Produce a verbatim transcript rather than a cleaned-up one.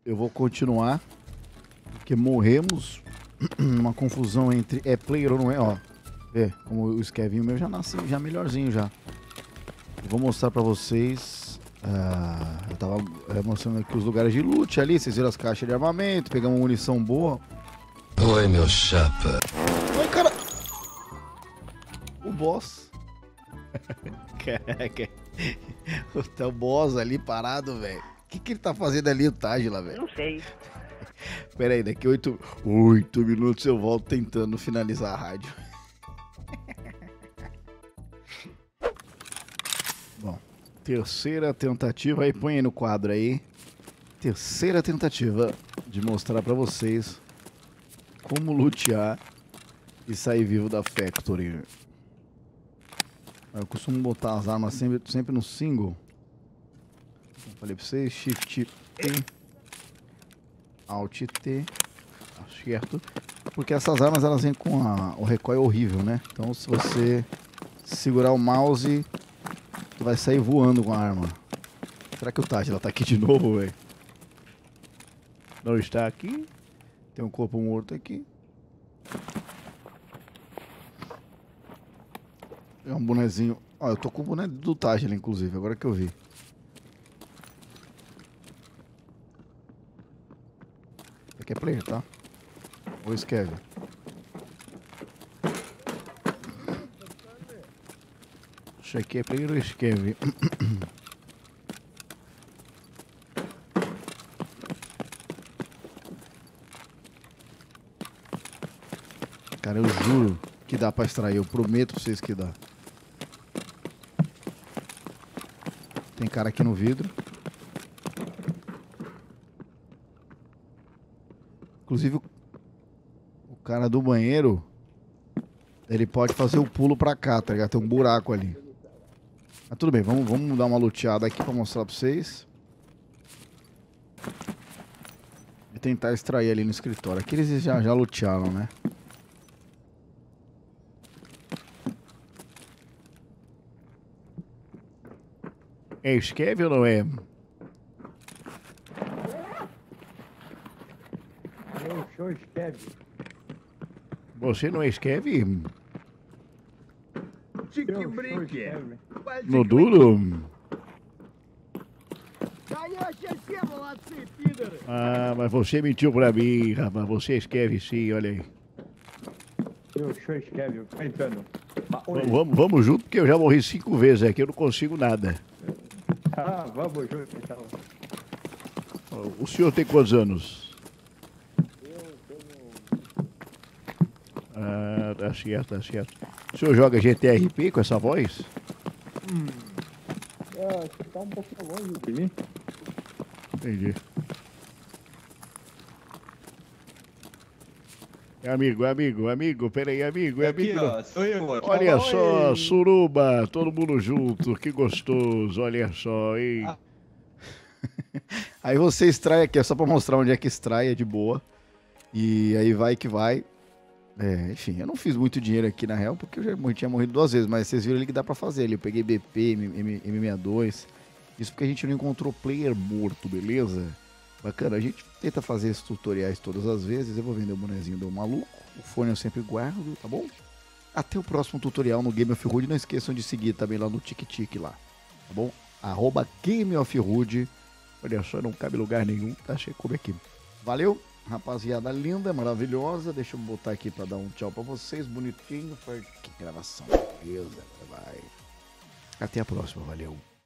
eu vou continuar, porque morremos numa confusão entre é player ou não é, ó. Vê, como o Skevinho meu já nasce já melhorzinho já. Eu vou mostrar pra vocês. Ah, eu tava é, mostrando aqui os lugares de loot ali. Vocês viram as caixas de armamento, pegamos munição boa. Oi, meu chapa. Ai, cara. O boss. Caraca. Tá o boss ali parado, velho. O que, que ele tá fazendo ali, o Tágila, velho? Não sei. Pera aí, daqui oito, oito minutos eu volto tentando finalizar a rádio. Bom, terceira tentativa, aí põe aí no quadro aí. Terceira tentativa de mostrar pra vocês como lutear e sair vivo da Factory. Eu costumo botar as armas sempre, sempre no single. Eu falei pra vocês, Shift T, Alt T, certo? Porque essas armas elas vêm com a, o recoil horrível, né? Então se você segurar o mouse, tu vai sair voando com a arma. Será que o Tágila tá aqui de novo, velho? Não está aqui. Tem um corpo morto aqui. É um bonezinho. Ó, eu tô com o boné do Tágila, inclusive, agora que eu vi. Aqui é player, tá? Ou Skev. Isso aqui é player ou Skev? Cara, eu juro que dá pra extrair. Eu prometo pra vocês que dá. Tem cara aqui no vidro. Inclusive, o cara do banheiro, ele pode fazer o pulo pra cá, tá ligado? Tem um buraco ali. Mas tudo bem, vamos, vamos dar uma luteada aqui pra mostrar pra vocês. E tentar extrair ali no escritório. Aqui eles já, já lutearam, né? É Skev ou não é? Eu sou Skev. Você não é Skev? Eu sou Skev. No duro? Ah, mas você mentiu pra mim, rapaz. Você é Skev sim, olha aí. Eu sou Skev, eu tô entrando. Vamos, vamos junto, porque eu já morri cinco vezes aqui, eu não consigo nada. Ah, vamos junto então. O senhor tem quantos anos? Eu tenho... Ah, tá certo, tá certo. O senhor joga G T R P com essa voz? Hum. É, você tá um pouquinho longe de mim. Entendi. Amigo, amigo, amigo, peraí, amigo, é Aqui, amigo. ó, sou eu, ó. Olha Fala, só, oi. suruba, todo mundo junto, que gostoso, olha só, hein? Ah. Aí você extrai aqui, é só pra mostrar onde é que extrai, é de boa. E aí vai que vai. É, enfim, eu não fiz muito dinheiro aqui na real, porque eu já tinha morrido duas vezes, mas vocês viram ali que dá pra fazer ali. Eu peguei B P, M sessenta e dois, isso porque a gente não encontrou player morto, beleza? Bacana, a gente tenta fazer esses tutoriais todas as vezes. Eu vou vender o bonezinho do maluco. O fone eu sempre guardo, tá bom? Até o próximo tutorial no Game of Hood. Não esqueçam de seguir também lá no TikTok lá, tá bom? Arroba Game of Hood. Olha só, não cabe lugar nenhum, tá? Cheio como aqui. Valeu, rapaziada linda, maravilhosa. Deixa eu botar aqui pra dar um tchau pra vocês. Bonitinho. Que gravação, beleza? Vai. Até a próxima, valeu.